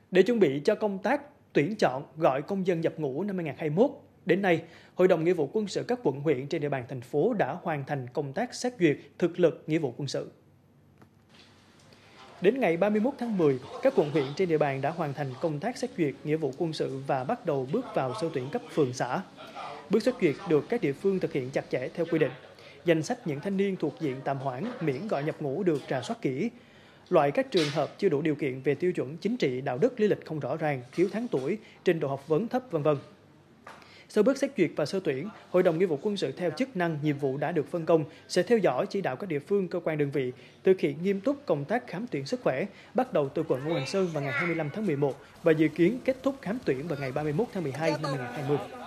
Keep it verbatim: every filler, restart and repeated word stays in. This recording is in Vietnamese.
Để chuẩn bị cho công tác tuyển chọn gọi công dân nhập ngũ năm hai nghìn không trăm hai mươi mốt, đến nay, Hội đồng Nghĩa vụ Quân sự các quận huyện trên địa bàn thành phố đã hoàn thành công tác xét duyệt thực lực nghĩa vụ quân sự. Đến ngày ba mươi mốt tháng mười, các quận huyện trên địa bàn đã hoàn thành công tác xét duyệt nghĩa vụ quân sự và bắt đầu bước vào sơ tuyển cấp phường xã. Bước xét duyệt được các địa phương thực hiện chặt chẽ theo quy định. Danh sách những thanh niên thuộc diện tạm hoãn miễn gọi nhập ngũ được rà soát kỹ. Loại các trường hợp chưa đủ điều kiện về tiêu chuẩn chính trị, đạo đức, lý lịch không rõ ràng, thiếu tháng tuổi, trình độ học vấn thấp, vân vân. Sau bước xét duyệt và sơ tuyển, Hội đồng Nghĩa vụ Quân sự theo chức năng, nhiệm vụ đã được phân công sẽ theo dõi chỉ đạo các địa phương, cơ quan đơn vị thực hiện nghiêm túc công tác khám tuyển sức khỏe, bắt đầu từ quận Ngũ Hành Sơn vào ngày hai mươi lăm tháng mười một và dự kiến kết thúc khám tuyển vào ngày ba mươi mốt tháng mười hai năm hai nghìn không trăm hai mươi.